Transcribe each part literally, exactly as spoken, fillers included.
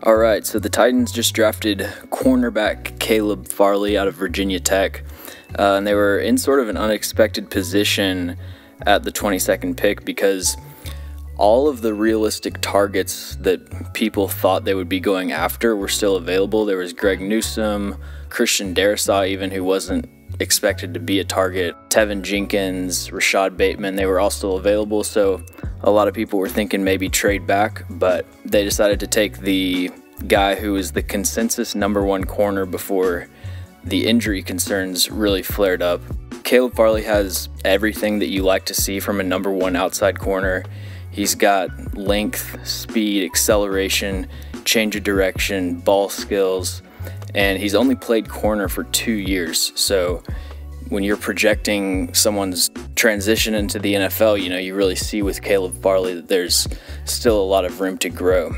All right, so the Titans just drafted cornerback Caleb Farley out of Virginia Tech, uh, and they were in sort of an unexpected position at the twenty-second pick because all of the realistic targets that people thought they would be going after were still available. There was Greg Newsome, Christian Darrisaw even, who wasn't expected to be a target, Tevin Jenkins, Rashad Bateman, they were all still available, so a lot of people were thinking maybe trade back, but they decided to take the guy who was the consensus number one corner before the injury concerns really flared up. Caleb Farley has everything that you like to see from a number one outside corner. He's got length, speed, acceleration, change of direction, ball skills, and he's only played corner for two years. So when you're projecting someone's transition into the N F L, you know, you really see with Caleb Farley that there's still a lot of room to grow.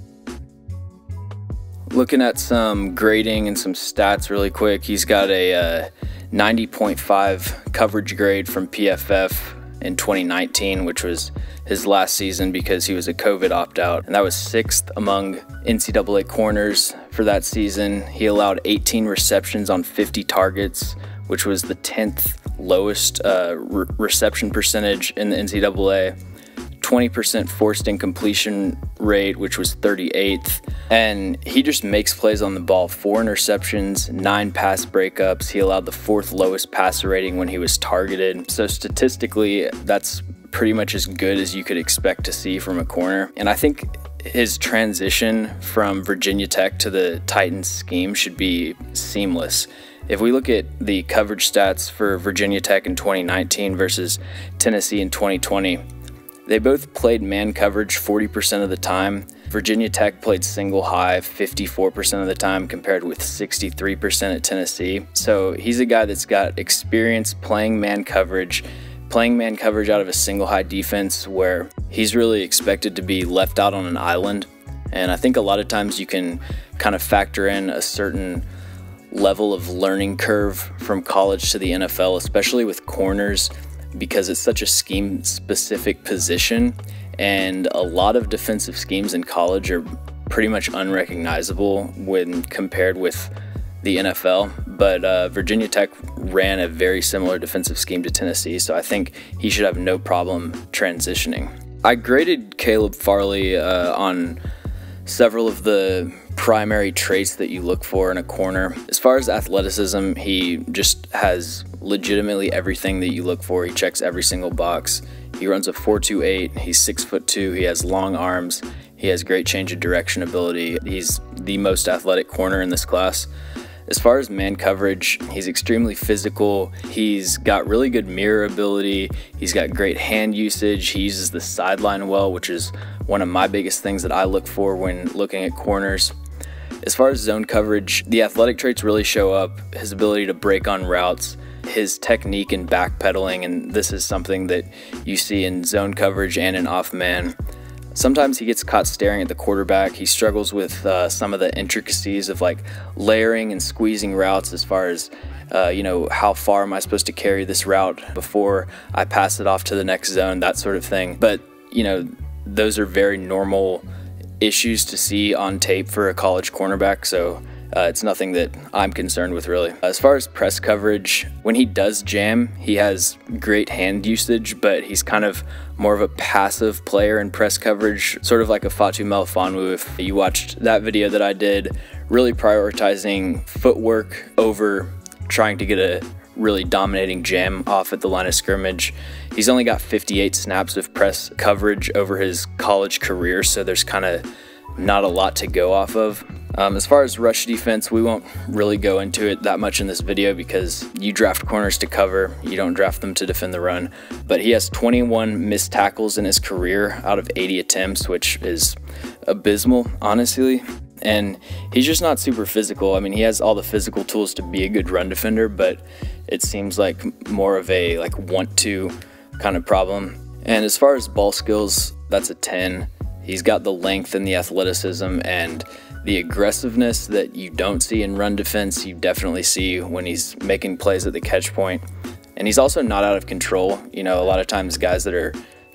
Looking at some grading and some stats really quick, he's got a uh, ninety point five coverage grade from P F F in twenty nineteen, which was his last season because he was a COVID opt-out, and that was sixth among N C double A corners for that season. He allowed eighteen receptions on fifty targets, which was the tenth lowest uh, re reception percentage in the N C double A. twenty percent forced incompletion rate, which was thirty-eighth, and he just makes plays on the ball. Four interceptions, nine pass breakups. He allowed the fourth lowest passer rating when he was targeted. So statistically, that's pretty much as good as you could expect to see from a corner. And I think his transition from Virginia Tech to the Titans scheme should be seamless. If we look at the coverage stats for Virginia Tech in twenty nineteen versus Tennessee in twenty twenty, they both played man coverage forty percent of the time. Virginia Tech played single high fifty-four percent of the time compared with sixty-three percent at Tennessee. So he's a guy that's got experience playing man coverage, playing man coverage out of a single high defense where he's really expected to be left out on an island. And I think a lot of times you can kind of factor in a certain level of learning curve from college to the N F L, especially with corners, because it's such a scheme-specific position, and a lot of defensive schemes in college are pretty much unrecognizable when compared with the N F L. But uh, Virginia Tech ran a very similar defensive scheme to Tennessee, so I think he should have no problem transitioning. I graded Caleb Farley uh, on several of the primary traits that you look for in a corner. As far as athleticism, he just has legitimately everything that you look for. He checks every single box. He runs a four two eight, he's six foot two, he has long arms, he has great change of direction ability. He's the most athletic corner in this class. As far as man coverage, he's extremely physical. He's got really good mirror ability. He's got great hand usage. He uses the sideline well, which is one of my biggest things that I look for when looking at corners. As far as zone coverage, the athletic traits really show up. His ability to break on routes, his technique in backpedaling, and this is something that you see in zone coverage and in off man. Sometimes he gets caught staring at the quarterback. He struggles with uh, some of the intricacies of like layering and squeezing routes as far as, uh, you know, how far am I supposed to carry this route before I pass it off to the next zone, that sort of thing. But, you know, those are very normal issues to see on tape for a college cornerback, so uh, it's nothing that I'm concerned with really. As far as press coverage, when he does jam, he has great hand usage, but he's kind of more of a passive player in press coverage, sort of like a Fatu Melifonwu. If you watched that video that I did, really prioritizing footwork over trying to get a really dominating jam off at the line of scrimmage. He's only got fifty-eight snaps of press coverage over his college career, so there's kind of not a lot to go off of. Um, as far as rush defense, we won't really go into it that much in this video because you draft corners to cover, you don't draft them to defend the run. But he has twenty-one missed tackles in his career out of eighty attempts, which is abysmal, honestly. And he's just not super physical. I mean, he has all the physical tools to be a good run defender, but it seems like more of a like want to kind of problem. And as far as ball skills, that's a ten. He's got the length and the athleticism and the aggressiveness that you don't see in run defense, you definitely see when he's making plays at the catch point. And he's also not out of control. You know, a lot of times guys that are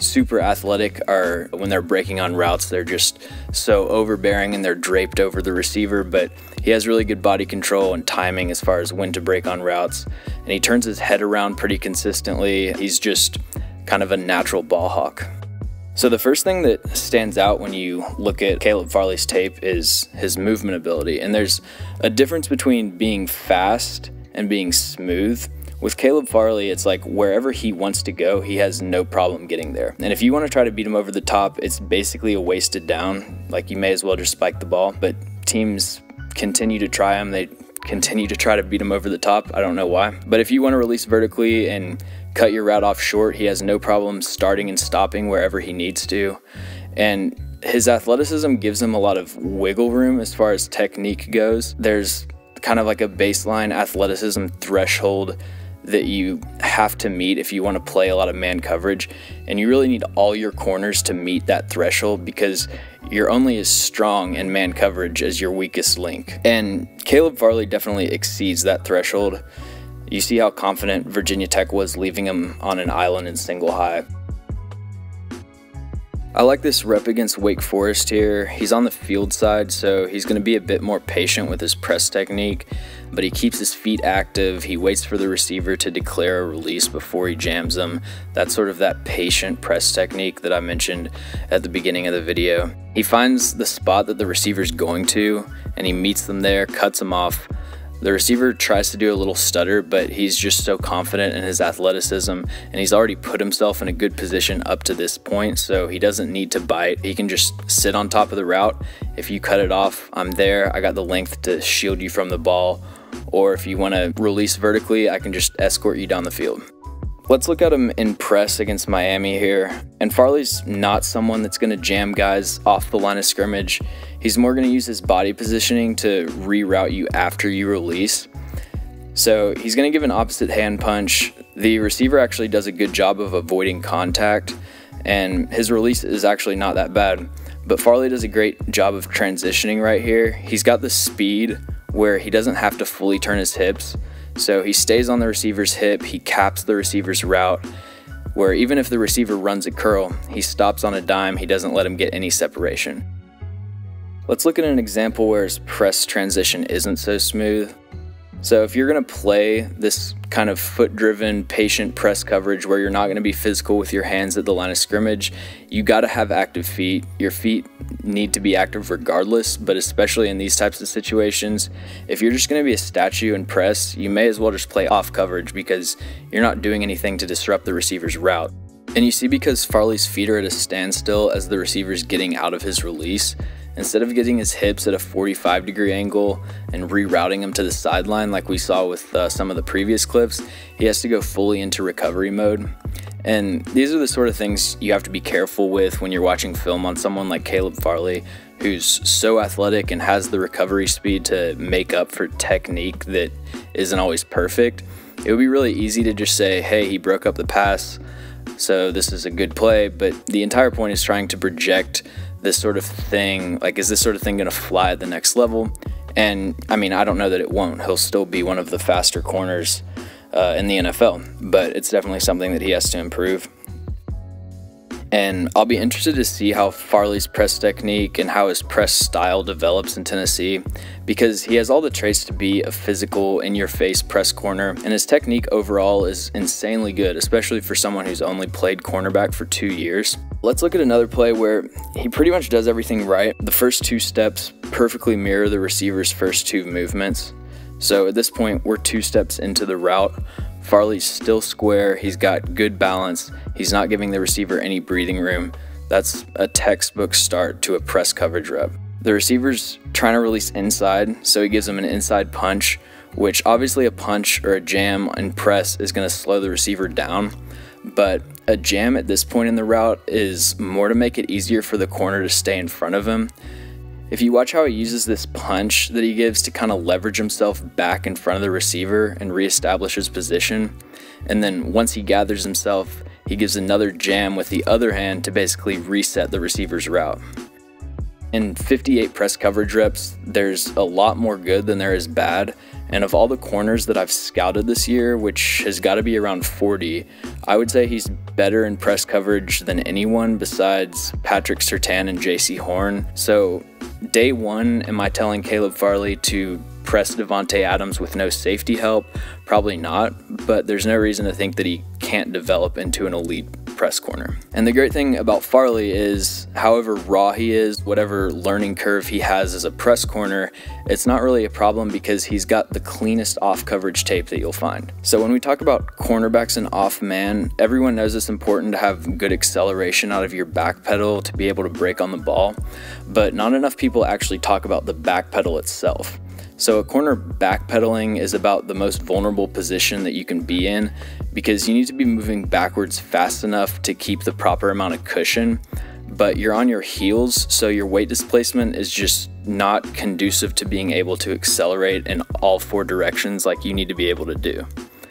super athletic are when they're breaking on routes, they're just so overbearing and they're draped over the receiver, but he has really good body control and timing as far as when to break on routes, and he turns his head around pretty consistently. He's just kind of a natural ball hawk. So the first thing that stands out when you look at Caleb Farley's tape is his movement ability, and there's a difference between being fast and being smooth. With Caleb Farley, it's like wherever he wants to go, he has no problem getting there. And if you want to try to beat him over the top, it's basically a wasted down. Like, you may as well just spike the ball. But teams continue to try him. They continue to try to beat him over the top. I don't know why. But if you want to release vertically and cut your route off short, he has no problem starting and stopping wherever he needs to. And his athleticism gives him a lot of wiggle room as far as technique goes. There's kind of like a baseline athleticism threshold that you have to meet if you want to play a lot of man coverage, and you really need all your corners to meet that threshold because you're only as strong in man coverage as your weakest link. And Caleb Farley definitely exceeds that threshold. You see how confident Virginia Tech was leaving him on an island in single high. I like this rep against Wake Forest here. He's on the field side, so he's going to be a bit more patient with his press technique, but he keeps his feet active. He waits for the receiver to declare a release before he jams them. That's sort of that patient press technique that I mentioned at the beginning of the video. He finds the spot that the receiver's going to, and he meets them there, cuts them off. The receiver tries to do a little stutter, but he's just so confident in his athleticism, and he's already put himself in a good position up to this point, so he doesn't need to bite. He can just sit on top of the route. If you cut it off, I'm there. I got the length to shield you from the ball, or if you want to release vertically, I can just escort you down the field. Let's look at him in press against Miami here. And Farley's not someone that's going to jam guys off the line of scrimmage. He's more going to use his body positioning to reroute you after you release. So he's going to give an opposite hand punch. The receiver actually does a good job of avoiding contact, and his release is actually not that bad. But Farley does a great job of transitioning right here. He's got the speed where he doesn't have to fully turn his hips. So he stays on the receiver's hip, he caps the receiver's route, where even if the receiver runs a curl, he stops on a dime, he doesn't let him get any separation. Let's look at an example where his press transition isn't so smooth. So if you're going to play this kind of foot-driven, patient press coverage where you're not going to be physical with your hands at the line of scrimmage, you got to have active feet. Your feet need to be active regardless, but especially in these types of situations, if you're just going to be a statue and press, you may as well just play off coverage because you're not doing anything to disrupt the receiver's route. And you see, because Farley's feet are at a standstill as the receiver's getting out of his release, instead of getting his hips at a forty-five degree angle and rerouting him to the sideline like we saw with uh, some of the previous clips, he has to go fully into recovery mode. And these are the sort of things you have to be careful with when you're watching film on someone like Caleb Farley, who's so athletic and has the recovery speed to make up for technique that isn't always perfect. It would be really easy to just say, hey, he broke up the pass, so this is a good play, but the entire point is trying to project this sort of thing, like, is this sort of thing going to fly at the next level? And I mean, I don't know that it won't. He'll still be one of the faster corners uh, in the N F L, but it's definitely something that he has to improve. And I'll be interested to see how Farley's press technique and how his press style develops in Tennessee, because he has all the traits to be a physical, in-your-face press corner, and his technique overall is insanely good, especially for someone who's only played cornerback for two years. Let's look at another play where he pretty much does everything right. The first two steps perfectly mirror the receiver's first two movements. So at this point, we're two steps into the route. Farley's still square, he's got good balance, he's not giving the receiver any breathing room. That's a textbook start to a press coverage rep. The receiver's trying to release inside, so he gives him an inside punch, which obviously a punch or a jam and press is going to slow the receiver down, but a jam at this point in the route is more to make it easier for the corner to stay in front of him. If you watch how he uses this punch that he gives to kind of leverage himself back in front of the receiver and reestablish his position, and then once he gathers himself, he gives another jam with the other hand to basically reset the receiver's route. In fifty-eight press coverage reps, there's a lot more good than there is bad, And of all the corners that I've scouted this year, which has got to be around forty, I would say he's better in press coverage than anyone besides Patrick Surtain and J C Horn. So day one, am I telling Caleb Farley to press Davante Adams with no safety help? Probably not, but there's no reason to think that he can't develop into an elite press corner. And the great thing about Farley is, however raw he is, whatever learning curve he has as a press corner, it's not really a problem because he's got the cleanest off coverage tape that you'll find. So when we talk about cornerbacks and off man, everyone knows it's important to have good acceleration out of your back pedal to be able to break on the ball, but not enough people actually talk about the back pedal itself. So a corner backpedaling is about the most vulnerable position that you can be in because you need to be moving backwards fast enough to keep the proper amount of cushion, but you're on your heels, so your weight displacement is just not conducive to being able to accelerate in all four directions like you need to be able to do.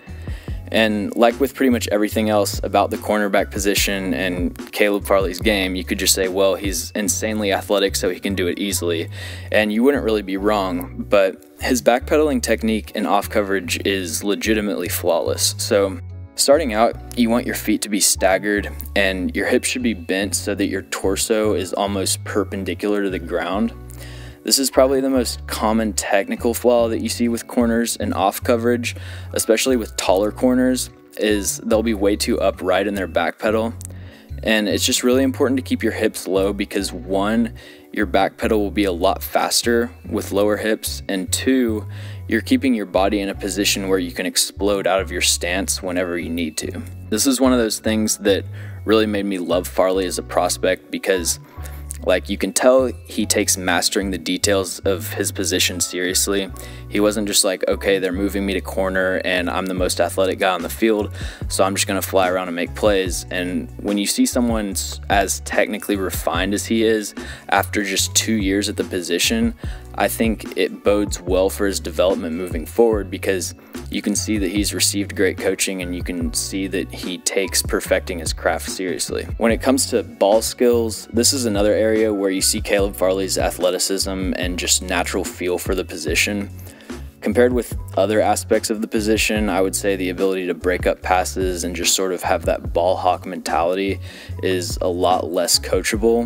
And like with pretty much everything else about the cornerback position and Caleb Farley's game, you could just say, well, he's insanely athletic, so he can do it easily. And you wouldn't really be wrong, but his backpedaling technique and off coverage is legitimately flawless. So starting out, you want your feet to be staggered and your hips should be bent so that your torso is almost perpendicular to the ground. This is probably the most common technical flaw that you see with corners and off coverage, especially with taller corners, is they'll be way too upright in their back pedal. And it's just really important to keep your hips low because one, your back pedal will be a lot faster with lower hips, and two, you're keeping your body in a position where you can explode out of your stance whenever you need to. This is one of those things that really made me love Farley as a prospect because like you can tell he takes mastering the details of his position seriously. He wasn't just like, okay, they're moving me to corner and I'm the most athletic guy on the field, so I'm just gonna fly around and make plays. And when you see someone as technically refined as he is after just two years at the position, I think it bodes well for his development moving forward because you can see that he's received great coaching and you can see that he takes perfecting his craft seriously. When it comes to ball skills, this is another area where you see Caleb Farley's athleticism and just natural feel for the position. Compared with other aspects of the position, I would say the ability to break up passes and just sort of have that ball hawk mentality is a lot less coachable.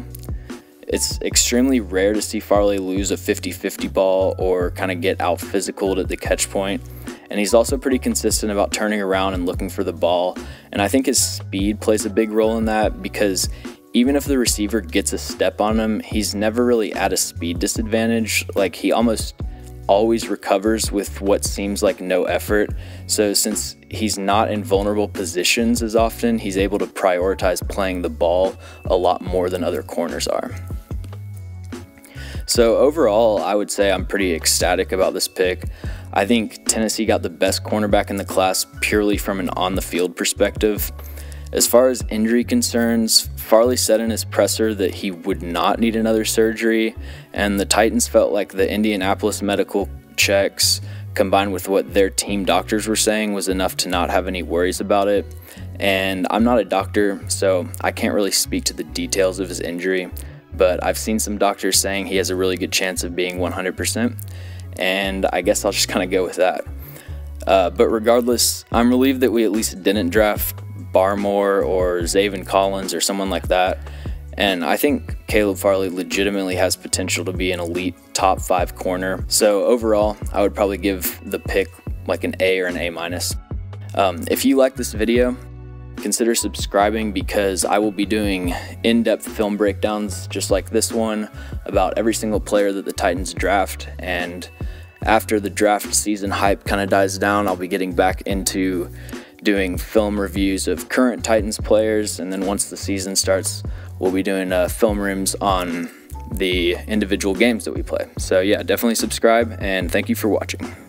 It's extremely rare to see Farley lose a fifty fifty ball or kind of get out physicaled at the catch point. And he's also pretty consistent about turning around and looking for the ball. And I think his speed plays a big role in that because even if the receiver gets a step on him, he's never really at a speed disadvantage. Like he almost always recovers with what seems like no effort. So since he's not in vulnerable positions as often, he's able to prioritize playing the ball a lot more than other corners are. So overall, I would say I'm pretty ecstatic about this pick. I think Tennessee got the best cornerback in the class purely from an on-the-field perspective. As far as injury concerns, Farley said in his presser that he would not need another surgery, and the Titans felt like the Indianapolis medical checks combined with what their team doctors were saying was enough to not have any worries about it. And I'm not a doctor, so I can't really speak to the details of his injury, but I've seen some doctors saying he has a really good chance of being one hundred percent, and I guess I'll just kind of go with that. Uh, but regardless, I'm relieved that we at least didn't draft Barmore or Zaven Collins or someone like that, and I think Caleb Farley legitimately has potential to be an elite top five corner. So overall, I would probably give the pick like an A or an A minus. Um, if you like this video, consider subscribing because I will be doing in-depth film breakdowns just like this one about every single player that the Titans draft, and after the draft season hype kind of dies down, I'll be getting back into doing film reviews of current Titans players, and then once the season starts, we'll be doing uh, film rims on the individual games that we play. So yeah, definitely subscribe, and thank you for watching.